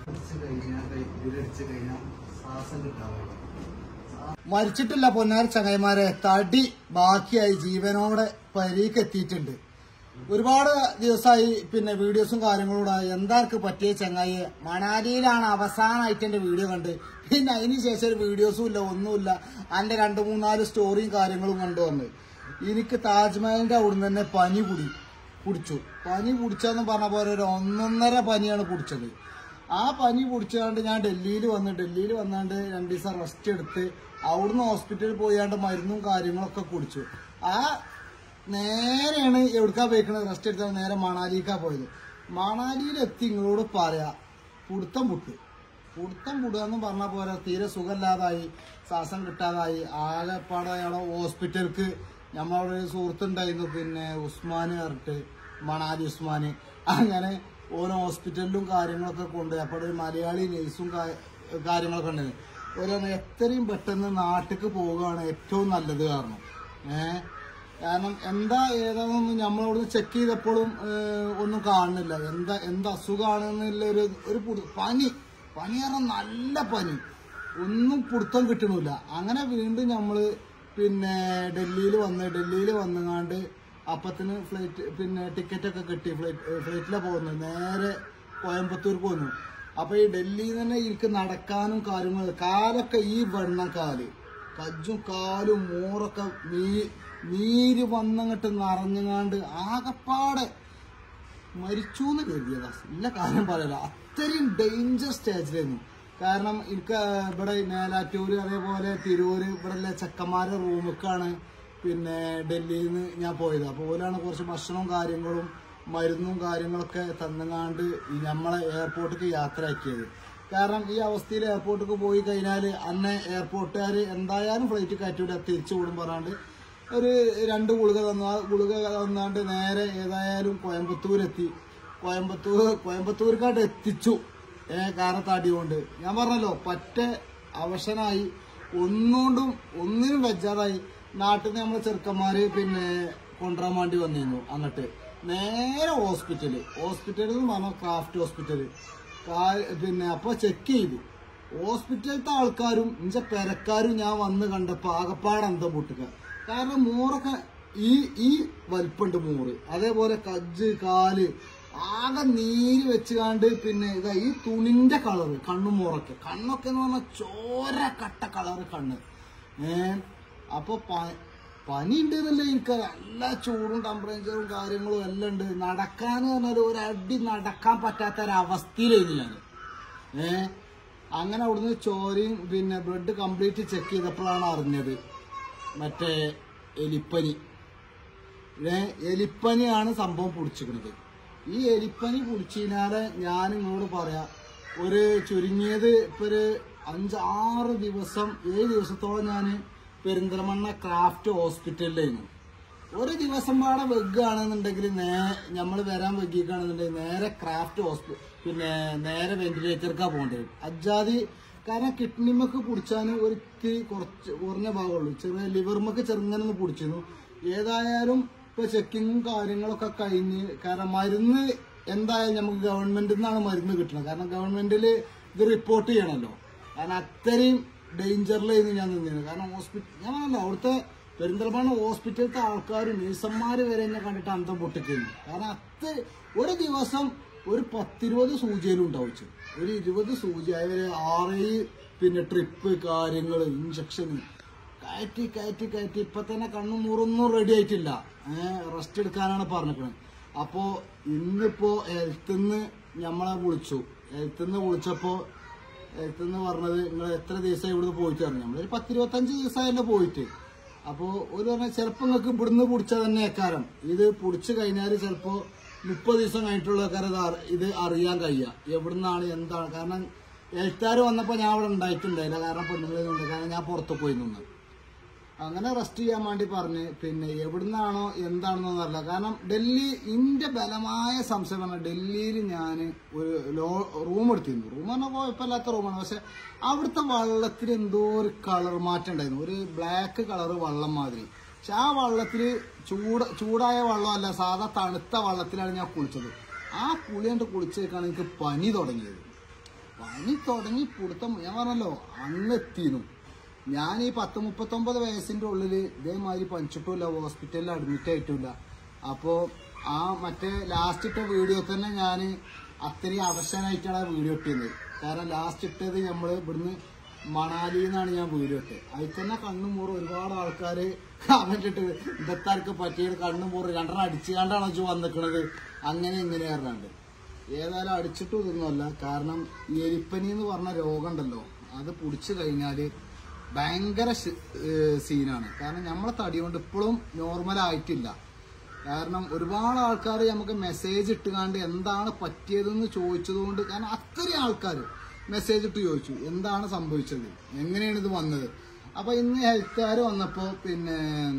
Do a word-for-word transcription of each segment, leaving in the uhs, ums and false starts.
മരിച്ചിട്ടില്ല പൊന്നാരി ചങ്ങായിമാരെ, തടി ബാക്കിയായി ജീവനോടെ പരീക്ക് എത്തിയിട്ടുണ്ട്. ഒരുപാട് ദിവസമായി പിന്നെ വീഡിയോസും കാര്യങ്ങളൂടെ എന്താർക്ക് പറ്റിയ ചങ്ങായി മണാലിയിലാണ് അവസാനമായിട്ട് എന്റെ വീഡിയോ കണ്ട്. പിന്നെ അതിന് ശേഷം ഒരു വീഡിയോസും ഇല്ല, ഒന്നുമില്ല. അതിന്റെ രണ്ടു മൂന്നാല് സ്റ്റോറിയും കാര്യങ്ങളും കണ്ടുവന്ന് എനിക്ക് താജ്മഹലിന്റെ അവിടുന്ന് തന്നെ പനി കുടി കുടിച്ചു. പനി കുടിച്ചെന്ന് പറഞ്ഞ പോലെ ഒരു ഒന്നൊന്നര പനിയാണ് കുടിച്ചത്. ആ പനി കുടിച്ചാണ്ട് ഞാൻ ഡൽഹിയിൽ വന്ന് ഡൽഹിയിൽ വന്നാണ്ട് രണ്ടു ദിവസം റെസ്റ്റ് എടുത്ത് അവിടുന്ന് ഹോസ്പിറ്റലിൽ പോയാണ്ട് മരുന്നും കാര്യങ്ങളൊക്കെ കുടിച്ചു. ആ നേരെയാണ് എവിടേക്കാ പോയിക്കണത്, റെസ്റ്റ് എടുത്താൽ നേരെ മണാലിക്കാ പോയത്. മണാലിയിലെത്തി നിങ്ങളോട് പറയാ പുടുത്തം പുട്ട് പുടുത്തം പുടുക എന്ന് പറഞ്ഞാൽ പോരാ, തീരെ സുഖമില്ലാതായി, ശ്വാസം കിട്ടാതായി. ആകെപ്പാടെ അയാളെ ഹോസ്പിറ്റലിക്ക് നമ്മളവിടെ ഒരു സുഹൃത്തുണ്ടായിരുന്നു, പിന്നെ ഉസ്മാൻ പറഞ്ഞിട്ട്, മണാലി ഉസ്മാന്. അങ്ങനെ ഓരോ ഹോസ്പിറ്റലിലും കാര്യങ്ങളൊക്കെ കൊണ്ടുപോയി. അപ്പോൾ ഒരു മലയാളി നേഴ്സും കാര്യങ്ങളൊക്കെ ഉണ്ടായിരുന്നു. ഓരോ എത്രയും പെട്ടെന്ന് നാട്ടിലേക്ക് പോവുകയാണ് ഏറ്റവും നല്ലത്. കാരണം ഏഹ് കാരണം എന്താ ഏതാണെന്നൊന്നും നമ്മളവിടുന്ന് ചെക്ക് ചെയ്തപ്പോഴും ഒന്നും കാണുന്നില്ല. എന്താ എന്ത് അസുഖമാണെന്നുള്ള ഒരു ഒരു പനി പനി പറഞ്ഞാൽ നല്ല പനി, ഒന്നും പിടുത്തം കിട്ടണില്ല. അങ്ങനെ വീണ്ടും നമ്മൾ പിന്നെ ഡൽഹിയിൽ വന്ന് ഡൽഹിയിൽ വന്നുകാണ്ട് അപ്പത്തിന് ഫ്ലൈറ്റ് പിന്നെ ടിക്കറ്റൊക്കെ കിട്ടി. ഫ്ലൈറ്റ് ഫ്ലൈറ്റിലാണ് പോകുന്നത്, നേരെ കോയമ്പത്തൂർക്ക് വന്നു. അപ്പൊ ഈ ഡൽഹിയിൽ തന്നെ എനിക്ക് നടക്കാനും കാര്യങ്ങളും, കാലൊക്കെ ഈ വെണ്ണം കാല്, കജ്ജും കാലും മോറൊക്കെ നീ നീര് വന്നങ്ങട്ട് നിറഞ്ഞുകാണ്ട് ആകപ്പാടെ മരിച്ചു എന്ന് കരുതിയതാ. ഇല്ല കാര്യം പറയല, അത്രയും ഡേഞ്ചർ സ്റ്റേജിലായിരുന്നു. കാരണം എനിക്ക് ഇവിടെ മേലാറ്റൂര് അതേപോലെ തിരൂര് ഇവിടെ ചെക്കന്മാരുടെ റൂമൊക്കെയാണ് പിന്നെ ഡൽഹിയിൽ നിന്ന് ഞാൻ പോയത്. അപ്പോൾ ഓലാണ് കുറച്ച് ഭക്ഷണവും കാര്യങ്ങളും മരുന്നും കാര്യങ്ങളൊക്കെ തന്നുകാണ്ട് നമ്മളെ എയർപോർട്ടിലേക്ക് യാത്രയാക്കിയത്. കാരണം ഈ അവസ്ഥയിൽ എയർപോർട്ടിലേക്ക് പോയി കഴിഞ്ഞാൽ അന്നെ എയർപോർട്ടുകാർ എന്തായാലും ഫ്ലൈറ്റ് കയറ്റൂല, തിരിച്ചു വിടും പറയാണ്ട് ഒരു രണ്ട് ഗുളിക തന്നു. ആ ഗുളിക തന്നാണ്ട് നേരെ ഏതായാലും കോയമ്പത്തൂരെത്തി. കോയമ്പത്തൂർ കോയമ്പത്തൂർക്കാട്ട് എത്തിച്ചു ഏഹ് കാരത്താടി കൊണ്ട്. ഞാൻ പറഞ്ഞല്ലോ പറ്റ അവശനായി, ഒന്നുകൊണ്ടും ഒന്നിനും വെച്ചാതായി. നാട്ടിൽ നിന്ന് നമ്മളെ ചെറുക്കന്മാര് പിന്നെ കൊണ്ടുവരാൻ വേണ്ടി വന്നിരുന്നു. എന്നിട്ട് നേരെ ഹോസ്പിറ്റല് ഹോസ്പിറ്റലിൽ നിന്ന് പറഞ്ഞ ക്രാഫ്റ്റ് ഹോസ്പിറ്റല് പിന്നെ അപ്പൊ ചെക്ക് ചെയ്തു. ഹോസ്പിറ്റലത്തെ ആൾക്കാരും ഇഞ്ച പെരക്കാരും ഞാൻ വന്ന് കണ്ടപ്പോ ആകപ്പാടന്തം പൊട്ടുക. കാരണം മോറൊക്കെ ഈ ഈ വലിപ്പുണ്ട് മോറ്, അതേപോലെ കജ്ജ് കാല് ആകെ നീര് വെച്ചുകാണ്ട് പിന്നെ ഇതാ ഈ തുണിന്റെ കളറ്, കണ്ണും മോറൊക്കെ, കണ്ണൊക്കെ എന്ന് പറഞ്ഞാൽ ചോര കട്ട കളറ് കണ്ണ്. ഏഹ് അപ്പൊ പനി ഉണ്ട് എന്നല്ലേ എനിക്ക്, നല്ല ചൂടും ടെമ്പറേച്ചറും കാര്യങ്ങളും എല്ലാം ഉണ്ട്. നടക്കാന്ന് പറഞ്ഞാൽ ഒരടി നടക്കാൻ പറ്റാത്ത ഒരവസ്ഥയിലായിരുന്നു ഞാൻ. ഏഹ് അങ്ങനെ അവിടുന്ന് ചോരയും പിന്നെ ബ്ലഡ് കംപ്ലീറ്റ് ചെക്ക് ചെയ്തപ്പോഴാണ് അറിഞ്ഞത് മറ്റേ എലിപ്പനി. ഏഹ് എലിപ്പനിയാണ് സംഭവം പിടിച്ചിരിക്കുന്നത്. ഈ എലിപ്പനി പിടിച്ചതിനാല് ഞാൻ നിങ്ങളോട് പറയാം, ഒരു ചുരുങ്ങിയത് ഇപ്പൊ ഒരു അഞ്ചാറ് ദിവസം ഏഴ് ദിവസത്തോളം ഞാൻ പെരിന്തൽമണ്ണ ക്രാഫ്റ്റ് ഹോസ്പിറ്റലിലായിരുന്നു. ഒരു ദിവസം പാടെ വെക്കുകയാണെന്നുണ്ടെങ്കിൽ നേ നമ്മൾ വരാൻ വെക്കുകയാണെന്നുണ്ടെങ്കിൽ നേരെ ക്രാഫ്റ്റ് ഹോസ്പിറ്റൽ പിന്നെ നേരെ വെന്റിലേറ്റർക്കാണ് പോകേണ്ടി വരും. അജാതി കാരണം കിഡ്നിമൊക്കെ പിടിച്ചാൽ ഒരിത്തിരി കുറച്ച് കുറഞ്ഞ ഭാഗമുള്ളൂ, ചെറിയ ലിവർമൊക്കെ ചെറുങ്ങനെ പിടിച്ചിരുന്നു. ഏതായാലും ഇപ്പൊ ചെക്കിങ്ങും കാര്യങ്ങളൊക്കെ കഴിഞ്ഞ്, കാരണം മരുന്ന് എന്തായാലും നമുക്ക് ഗവൺമെന്റിൽ നിന്നാണ് മരുന്ന് കിട്ടുന്നത്. കാരണം ഗവൺമെന്റിൽ ഇത് റിപ്പോർട്ട് ചെയ്യണമല്ലോ. കാരണം അത്രയും ഡേഞ്ചറിലായിരുന്നു ഞാൻ നിന്നത്. കാരണം ഹോസ്പിറ്റൽ ഞാൻ പറഞ്ഞല്ലോ, അവിടുത്തെ പെരിന്തൽമണ്ണ ഹോസ്പിറ്റലത്തെ ആൾക്കാരും നേഴ്സന്മാര് വരെ എന്നെ കണ്ടിട്ട് അന്തം പൊട്ടിക്കുന്നു. കാരണം അത്ര ഒരു ദിവസം ഒരു പത്തിരുപത് സൂചിയിലും ഉണ്ടാവിച്ചു, ഒരു ഇരുപത് സൂചി അവര് ആറ് പിന്നെ ട്രിപ്പ് കാര്യങ്ങള് ഇഞ്ചക്ഷന് കയറ്റി കയറ്റി കയറ്റി ഇപ്പൊ തന്നെ കണ്ണും മൂറൊന്നും റെഡി ആയിട്ടില്ല. ഏഹ് റെസ്റ്റ് എടുക്കാനാണ് പറഞ്ഞിരിക്കുന്നത്. അപ്പോ ഇന്നിപ്പോ ഹെൽത്തിന്ന് നമ്മളെ വിളിച്ചു. ഹെൽത്തിന്ന് വിളിച്ചപ്പോ ഹെൽത്തിന്ന് പറഞ്ഞത് നിങ്ങൾ എത്ര ദിവസം ഇവിടുന്ന് പോയിട്ട് പറഞ്ഞു. നമ്മളൊരു പത്തിരുപത്തഞ്ച് ദിവസമായല്ലോ പോയിട്ട്. അപ്പോൾ ഒരു പറഞ്ഞാൽ ചിലപ്പോൾ നിങ്ങൾക്ക് ഇവിടുന്ന് പിടിച്ചാൽ തന്നെ ഏക്കാരം ഇത് പിടിച്ചു കഴിഞ്ഞാൽ ചിലപ്പോൾ മുപ്പത് ദിവസം കഴിഞ്ഞിട്ടുള്ള ആൾക്കാർ ഇത് അറിയാൻ കഴിയുക എവിടുന്നാണ് എന്താണ്. കാരണം എഴുത്താറ് വന്നപ്പോൾ ഞാൻ അവിടെ ഉണ്ടായിട്ടുണ്ടായില്ല, കാരണം പെണ്ണുങ്ങളുണ്ട്, കാരണം ഞാൻ പുറത്ത് പോയി നിന്ന്. അങ്ങനെ റെസ്റ്റ് ചെയ്യാൻ വേണ്ടി പറഞ്ഞ് പിന്നെ എവിടുന്നാണോ എന്താണെന്നൊന്നും അറിയില്ല. കാരണം ഡൽഹി ഇന്റെ ബലമായ സംശയം പറഞ്ഞാൽ ഡൽഹിയിൽ ഞാൻ ഒരു ലോ റൂം എടുത്തിരുന്നു. റൂം പറഞ്ഞാൽ കുഴപ്പമില്ലാത്ത റൂമാണ്, പക്ഷെ അവിടുത്തെ വെള്ളത്തിൽ എന്തോ ഒരു കളർ മാറ്റം ഉണ്ടായിരുന്നു, ഒരു ബ്ലാക്ക് കളർ വെള്ളം മാതിരി. പക്ഷെ ആ വെള്ളത്തിൽ ചൂട് ചൂടായ വെള്ളമല്ല, സാധാ തണുത്ത വെള്ളത്തിലാണ് ഞാൻ കുളിച്ചത്. ആ കുളി കണ്ട് കുളിച്ചേക്കാണ് എനിക്ക് പനി തുടങ്ങിയത്. പനി തുടങ്ങി പുടുത്തം ഞാൻ പറഞ്ഞല്ലോ അങ്ങ് എത്തിയിരുന്നു. ഞാൻ ഈ പത്ത് മുപ്പത്തൊമ്പത് വയസ്സിന്റെ ഉള്ളില് ഇതേമാതിരി പനിച്ചിട്ടില്ല, ഹോസ്പിറ്റലിൽ അഡ്മിറ്റ് ആയിട്ടില്ല. അപ്പോ ആ മറ്റേ ലാസ്റ്റ് ഇട്ട വീഡിയോ തന്നെ ഞാൻ അത്രയും അവശനായിട്ടാണ് ആ വീഡിയോ ഇട്ടിരുന്നത്. കാരണം ലാസ്റ്റ് ഇട്ടത് നമ്മൾ ഇവിടുന്ന് മണാലിയിൽ നിന്നാണ് ഞാൻ വീഡിയോ ഇട്ടത്. അതിൽ തന്നെ കണ്ണും മൂറും ഒരുപാട് ആൾക്കാർ കമന്റ് ഇട്ട് ഇന്നത്താർക്ക് പറ്റിയത് കണ്ണും മൂറും രണ്ടെണ്ണം അടിച്ചു കണ്ടാണ് വെച്ച് വന്നിക്കണത് അങ്ങനെ ഇങ്ങനെ പറഞ്ഞാണ്ട്. ഏതായാലും അടിച്ചിട്ടും ഇതൊന്നുമല്ല. കാരണം ഈ എലിപ്പനി എന്ന് പറഞ്ഞ രോഗം ഉണ്ടല്ലോ, അത് പിടിച്ചു കഴിഞ്ഞാൽ ഭയങ്കര സീനാണ്. കാരണം നമ്മളെ തടി കൊണ്ട് ഇപ്പോഴും നോർമൽ ആയിട്ടില്ല. കാരണം ഒരുപാട് ആൾക്കാർ നമുക്ക് മെസ്സേജ് ഇട്ടുകാണ്ട് എന്താണ് പറ്റിയതെന്ന് ചോദിച്ചതുകൊണ്ട്, കാരണം അത്രയും ആൾക്കാർ മെസ്സേജ് ഇട്ട് ചോദിച്ചു എന്താണ് സംഭവിച്ചത്, എങ്ങനെയാണ് ഇത് വന്നത്. അപ്പൊ ഇന്ന് ഹെൽത്തുകാർ വന്നപ്പോ പിന്നെ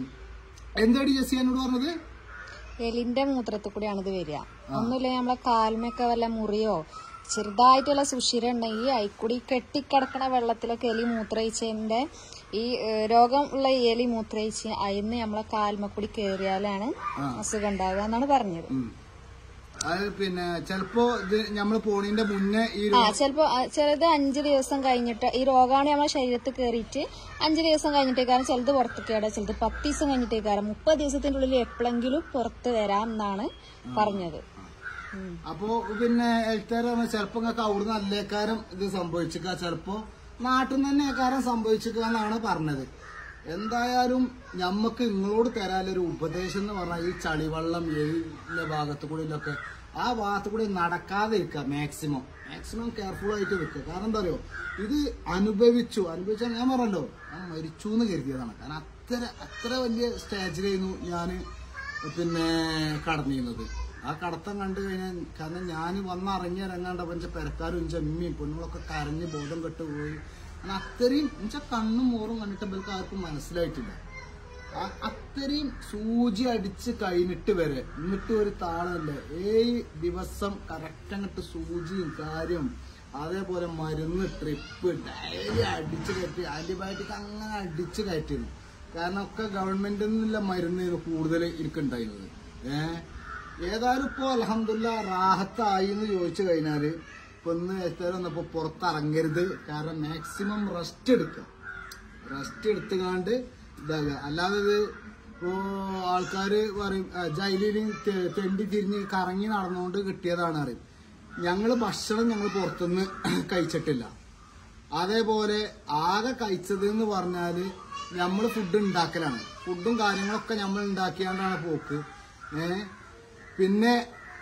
എന്താടി ജെസ്സി എന്നോട് പറഞ്ഞത്, എലിന്റെ മൂത്രത്തിൽ കൂടിയാണ് ഇത് വരിക. ഒന്നുമില്ല നമ്മളെ കാൽമൊക്കെ വല്ല മുറിയോ ചെറുതായിട്ടുള്ള സുഷിര ഉണ്ടെങ്കിൽ അതിൽക്കൂടി കെട്ടിക്കിടക്കണ വെള്ളത്തിലൊക്കെ എലി മൂത്രയിച്ചതിന്റെ ഈ രോഗം ഉള്ള എലി മൂത്രയിച്ച് അതിന്ന് നമ്മളെ കാൽമക്കൂടി കേറിയാലാണ് അസുഖം ഉണ്ടാവുക എന്നാണ് പറഞ്ഞത്. പിന്നെ ചിലപ്പോ നമ്മള് പോണീന്റെ മുന്നേ ആ ചിലപ്പോ ചിലത് അഞ്ചു ദിവസം കഴിഞ്ഞിട്ട് ഈ രോഗാണ് നമ്മളെ ശരീരത്തിൽ കയറിയിട്ട് അഞ്ചു ദിവസം കഴിഞ്ഞിട്ടേക്കാരം ചിലത് പുറത്ത് കേടാ, ചിലത് പത്ത് ദിവസം കഴിഞ്ഞിട്ടേക്കാരം മുപ്പത് ദിവസത്തിന്റെ ഉള്ളിൽ എപ്പോഴെങ്കിലും പുറത്ത് വരാം എന്നാണ് പറഞ്ഞത്. അപ്പോ പിന്നെ ഹെൽത്തുകാർ ചിലപ്പോ നിങ്ങൾക്ക് അവിടുന്ന് അല്ലേക്കാരം ഇത് സംഭവിച്ചിക്ക, ചിലപ്പോ നാട്ടിൽ നിന്ന് തന്നെ കാരം സംഭവിച്ചിക്ക എന്നാണ് പറഞ്ഞത്. എന്തായാലും ഞമ്മക്ക് നിങ്ങളോട് തരാനൊരു ഉപദേശം എന്ന് പറഞ്ഞാൽ ഈ ചളിവെള്ളം എലിന്റെ ഭാഗത്തു കൂടെ ഒക്കെ ആ ഭാഗത്തു കൂടി നടക്കാതെ ഇരിക്കുക. മാക്സിമം മാക്സിമം കെയർഫുൾ ആയിട്ട് നിൽക്കുക. കാരണം എന്താ പറയുക, ഇത് അനുഭവിച്ചു അനുഭവിച്ചാൽ ഞാൻ പറഞ്ഞല്ലോ ഞാൻ മരിച്ചു എന്ന് കരുതിയതാണ്. കാരണം അത്ര അത്ര വലിയ സ്റ്റേജിലായിരുന്നു ഞാൻ പിന്നെ കടന്നിരുന്നത്. ആ കടത്തം കണ്ടു കഴിഞ്ഞാൽ കാരണം ഞാൻ വന്നിറങ്ങി ഇറങ്ങാണ്ട പഞ്ച പെരക്കാരും ഇഞ്ച അമ്മയും പെണ്ണുങ്ങളൊക്കെ കരഞ്ഞ് ബോധം കെട്ടുപോയി. കാരണം അത്രയും എന്നുവെച്ചാൽ കണ്ണും മോറും കണ്ടിട്ട് ഇവർക്ക് ആർക്കും മനസ്സിലായിട്ടില്ല. അത്രയും സൂചി അടിച്ച് കഴിഞ്ഞിട്ട് വരെ എന്നിട്ട് ഒരു താളല്ലേ ഏഴ് ദിവസം കറക്റ്റ് അങ്ങോട്ട് സൂചിയും കാര്യം അതേപോലെ മരുന്ന് ട്രിപ്പ് ഡയലി അടിച്ച് കയറ്റി ആന്റിബയോട്ടിക് അങ്ങനെ അടിച്ച് കയറ്റിയിരുന്നു. കാരണം ഒക്കെ ഗവൺമെന്റിൽ നിന്നുള്ള മരുന്ന് കൂടുതൽ ഇരിക്കുന്നുണ്ടായിരുന്നത്. ഏഹ് ഏതായാലും ഇപ്പൊ അൽഹംദുലില്ലാ റാഹത്തായി എന്ന് ചോദിച്ചു കഴിഞ്ഞാല് ഇപ്പൊ ഇന്ന് എത്ര വന്നപ്പോ പുറത്തിറങ്ങരുത്. കാരണം മാക്സിമം റെസ്റ്റ് എടുക്കുക, റെസ്റ്റ് എടുത്തുകാണ്ട് ഇതാകുക. അല്ലാതെ ഇത് ഇപ്പോ ആൾക്കാര് പറയും ജയിലിൽ തെണ്ടി തിരിഞ്ഞ് കറങ്ങി നടന്നുകൊണ്ട് കിട്ടിയതാണ് അറിയും. ഞങ്ങള് ഭക്ഷണം ഞങ്ങൾ പുറത്തുനിന്ന് കഴിച്ചിട്ടില്ല. അതേപോലെ ആകെ കഴിച്ചത് എന്ന് പറഞ്ഞാല് നമ്മള് ഫുഡ് ഉണ്ടാക്കലാണ്. ഫുഡും കാര്യങ്ങളൊക്കെ നമ്മൾ ഉണ്ടാക്കിയാണ്ടാണ് പോക്ക്. ഏഹ് പിന്നെ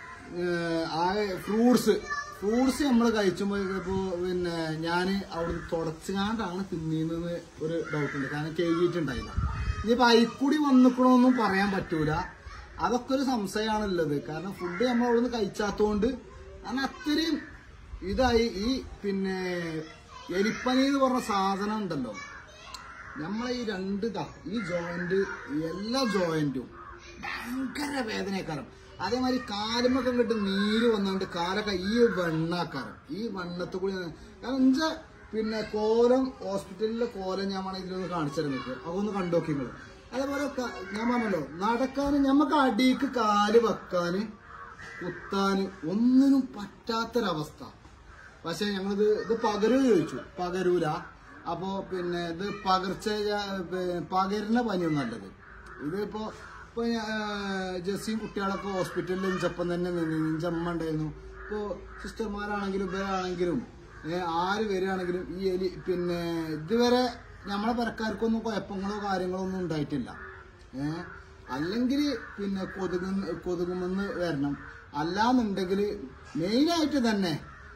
ആ ഫ്രൂട്ട്സ് ഫ്രൂട്ട്സ് നമ്മൾ കഴിച്ചുമ്പോൾ ഇപ്പോൾ പിന്നെ ഞാൻ അവിടുന്ന് തുടച്ചുകാണ്ടാണ് തിന്നിയെന്ന് ഒരു ഡൗട്ടുണ്ട്. കാരണം കേൾക്കിയിട്ടുണ്ടായില്ല. ഇനിയിപ്പോൾ അയിക്കൂടി വന്നിക്കണമെന്നും പറയാൻ പറ്റൂല. അതൊക്കെ ഒരു സംശയമാണുള്ളത്. കാരണം ഫുഡ് നമ്മൾ അവിടുന്ന് കഴിച്ചാത്തതുകൊണ്ട് കാരണം അത്രയും ഇതായി. ഈ പിന്നെ എലിപ്പനി എന്ന് പറഞ്ഞ സാധനം ഉണ്ടല്ലോ, നമ്മളെ ഈ രണ്ട് ഈ ജോയിന്റ് എല്ലാ ജോയിന്റും ഭയങ്കര വേദനക്കാരം. അതേമാതിരി കാലുമൊക്കെ കിട്ട് നീര് വന്നുകൊണ്ട് കാലൊക്കെ ഈ വെണ്ണാക്കാരം ഈ വെണ്ണത്ത് കൂടി. കാരണം എന്നുവെച്ചാൽ പിന്നെ കോലം ഹോസ്പിറ്റലിലെ കോലം ഞാൻ വേണം ഇതിലൊന്ന് കാണിച്ചു തരാൻ പറ്റും. അതൊന്ന് കണ്ടോക്കി നിങ്ങൾ. അതേപോലെ ഞാൻ പറഞ്ഞല്ലോ നടക്കാന് ഞമ്മക്ക് അടിക്ക് കാല് വെക്കാന് കുത്താന് ഒന്നിനും പറ്റാത്തൊരവസ്ഥ. പക്ഷെ ഞങ്ങളിത് ഇത് പകരൂ ചോദിച്ചു, പകരൂല. അപ്പോ പിന്നെ ഇത് പകർച്ച പകരുന്ന പനിയൊന്നും നല്ലത്. ഇതിപ്പോ ഇപ്പൊ ജെസ്സിയും കുട്ടികളൊക്കെ ഹോസ്പിറ്റലിൽ ഇഞ്ചപ്പം തന്നെ നിന്ന് ഇഞ്ചമ്മ ഉണ്ടായിരുന്നു. ഇപ്പോ സിസ്റ്റർമാരാണെങ്കിലും ഇവരാണെങ്കിലും ആര് വരികയാണെങ്കിലും ഈ എലി പിന്നെ ഇതുവരെ നമ്മളെ പെരക്കാർക്കൊന്നും കുഴപ്പങ്ങളോ കാര്യങ്ങളോ ഒന്നും ഉണ്ടായിട്ടില്ല. ഏഹ് അല്ലെങ്കിൽ പിന്നെ കൊതുക് കൊതുകുമെന്ന് വരണം. അല്ലാന്നുണ്ടെങ്കിൽ മെയിനായിട്ട് തന്നെ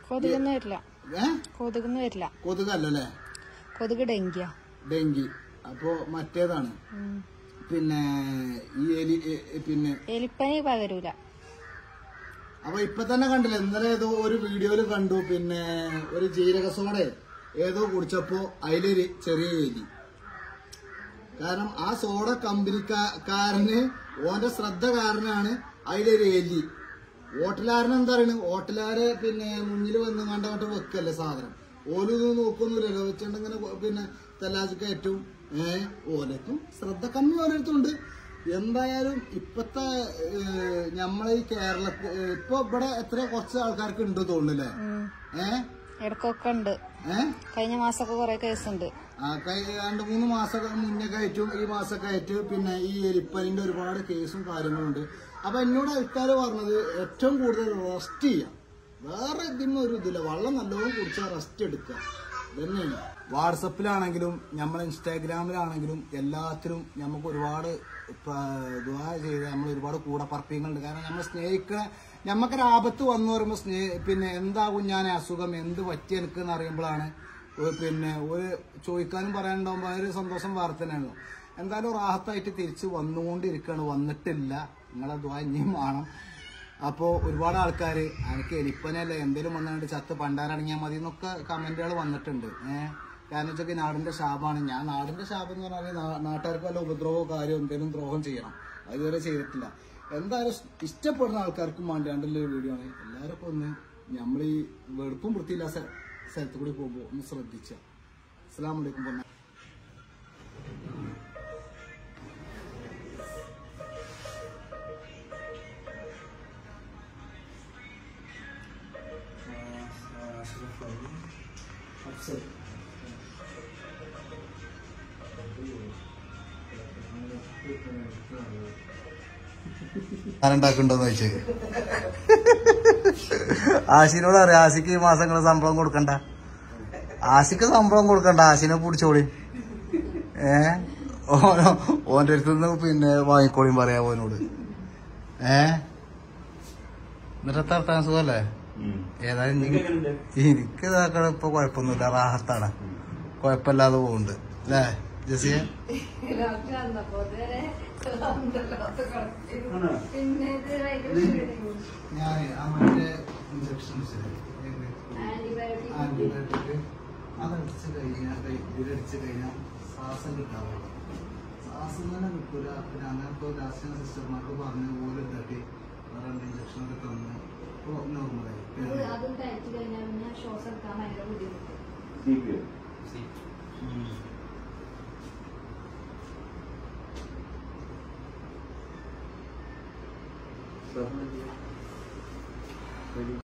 ഏഹ് കൊതുകല്ലേ കൊതുക് ഡെങ്കിയാ ഡെങ്കി. അപ്പോ മറ്റേതാണ് പിന്നെ ഈ എലി പിന്നെ എലിപ്പനി പകരൂല. അപ്പൊ ഇപ്പൊ തന്നെ കണ്ടില്ല, ഇന്നലെ ഏതോ ഒരു വീഡിയോയില് കണ്ടു പിന്നെ ഒരു ജീരകസോട ഏതോ കുടിച്ചപ്പോ അതിലൊരു ചെറിയ എലി. കാരണം ആ സോഡ കമ്പനിക്കാരന് ഓന്റെ ശ്രദ്ധ കാരനാണ് അതിലൊരു എലി. ഹോട്ടലുകാരൻ എന്താ പറയുന്നത്, ഹോട്ടലുകാരെ പിന്നെ മുന്നിൽ വന്ന് കണ്ടോട്ട് വെക്കല്ലേ സാധനം. ഓലൊന്നും നോക്കൊന്നുമില്ലല്ലോ, വെച്ചിട്ടുണ്ടെങ്കിൽ പിന്നെ തെല്ലാച്ചിക്ക് ഏറ്റവും ഏഹ് ഓലത്തും ശ്രദ്ധ കമ്മി ഓരോരുത്തുണ്ട്. എന്തായാലും ഇപ്പത്തെ നമ്മളെ ഈ കേരളത്തിൽ ഇപ്പൊ ഇവിടെ എത്ര കുറച്ച് ആൾക്കാർക്ക് ഉണ്ട് തോന്നുന്നില്ലേ? ഏഹ് ഇടക്കൊക്കെ ഉണ്ട്. ഏഹ് കഴിഞ്ഞ മാസമൊക്കെ കുറെ കേസുണ്ട്. ആ രണ്ട് മൂന്ന് മാസമൊക്കെ മുന്നേ കയറ്റും ഈ മാസമൊക്കെ ആയിട്ട് പിന്നെ ഈ എലിപ്പനിന്റെ ഒരുപാട് കേസും കാര്യങ്ങളുണ്ട്. അപ്പൊ എന്നോട് ആൾക്കാര് പറഞ്ഞത് ഏറ്റവും കൂടുതൽ റെസ്റ്റ് ചെയ്യാം, വേറെ ഇതിന് ഒരു ഇതില്ല, വെള്ളം നല്ലോണം കുടിച്ചാൽ റെസ്റ്റ് എടുക്കുക തന്നെയാണ്. വാട്സപ്പിലാണെങ്കിലും നമ്മൾ ഇൻസ്റ്റാഗ്രാമിലാണെങ്കിലും എല്ലാത്തിലും നമുക്ക് ഒരുപാട് ദുആ ചെയ്ത് നമ്മൾ ഒരുപാട് കൂടപ്പറപ്പിങ്ങളുണ്ട്. കാരണം നമ്മൾ സ്നേഹിക്കണ നമുക്കൊരു ആപത്ത് വന്നു പറയുമ്പോൾ സ്നേഹ പിന്നെ എന്താകും ഞാൻ അസുഖം എന്ത് പറ്റി എനിക്ക് എന്ന് അറിയുമ്പോഴാണ് പിന്നെ ഒരു ചോദിക്കാനും പറയാനുണ്ടാകുമ്പോൾ അതൊരു സന്തോഷം വാർത്ത തന്നെയാണല്ലോ. എന്തായാലും റാഹത്തായിട്ട് തിരിച്ച് വന്നുകൊണ്ടിരിക്കുകയാണ്, വന്നിട്ടില്ല. നിങ്ങളെ ദുആ ഇനിയും വേണം. അപ്പോൾ ഒരുപാട് ആൾക്കാർ എനിക്ക് എലിപ്പനല്ല എന്തെങ്കിലും വന്നുകൊണ്ട് ചത്ത് പണ്ടാരടങ്ങിയാൽ മതി എന്നൊക്കെ കമന്റുകൾ വന്നിട്ടുണ്ട്. ഏഹ് കാരണം വെച്ചൊക്കെ നാടിന്റെ ശാപമാണ്. ഞാൻ നാടിന്റെ ശാപം എന്ന് പറഞ്ഞാൽ നാട്ടുകാർക്ക് വല്ല ഉപദ്രവമോ കാര്യമോ എന്തെങ്കിലും ദ്രോഹം ചെയ്യണം, അതുവരെ ചെയ്തിട്ടില്ല. എന്തായാലും ഇഷ്ടപ്പെടുന്ന ആൾക്കാർക്കും വേണ്ടിയാണ്ടുള്ള ഒരു വീഡിയോ ആണ്. എല്ലാവർക്കും ഒന്ന് നമ്മൾ ഈ വെറുപ്പും വൃത്തിയില്ല സ്ഥലത്ത് കൂടി പോകുമ്പോൾ ഒന്ന് ശ്രദ്ധിച്ച. അസ്സലാമു അലൈക്കും. പറഞ്ഞ ഞാനുണ്ടാക്കുന്നുണ്ടോന്ന് ചോദിച്ചു. ആശിനോട് അറിയാം, ആശിക്ക് ഈ മാസങ്ങൾ ശമ്പളം കൊടുക്കണ്ട, ആശിക്ക് ശമ്പളം കൊടുക്കണ്ട, ആശിനെ പിടിച്ചോളി. ഏ ഓന്റെ അടുത്തുനിന്ന് പിന്നെ വാങ്ങിക്കോളിയും പറയാ ഓനോട്. ഏ എന്നിട്ട് എത്താൻ സുഖല്ലേ? ഏതായാലും എനിക്ക് ഇതാക്കണ ഇപ്പൊ കുഴപ്പമൊന്നുമില്ല, റാഹത്താണ്, കുഴപ്പമില്ലാതെ പോകുന്നുണ്ട് അല്ലേ ജസിയെ? ഞാൻ അമ്മന്റെ ഇഞ്ചക്ഷൻസ് ആന്റിബയോട്ടിക് അതടിച്ച് കഴിഞ്ഞാൽ ഇതിലടിച്ച് കഴിഞ്ഞാൽ ശ്വാസം കിട്ടാവുള്ളൂ. ശ്വാസം തന്നെ കിട്ടൂല. പിന്നെ അങ്ങനത്തെ ലാസ്റ്റ് സിസ്റ്റർമാർക്ക് പറഞ്ഞ പോലെ തട്ടി വേറെ രണ്ട് ഇഞ്ചക്ഷനൊക്കെ തന്ന് ഇപ്പോൾ നോർമലായി.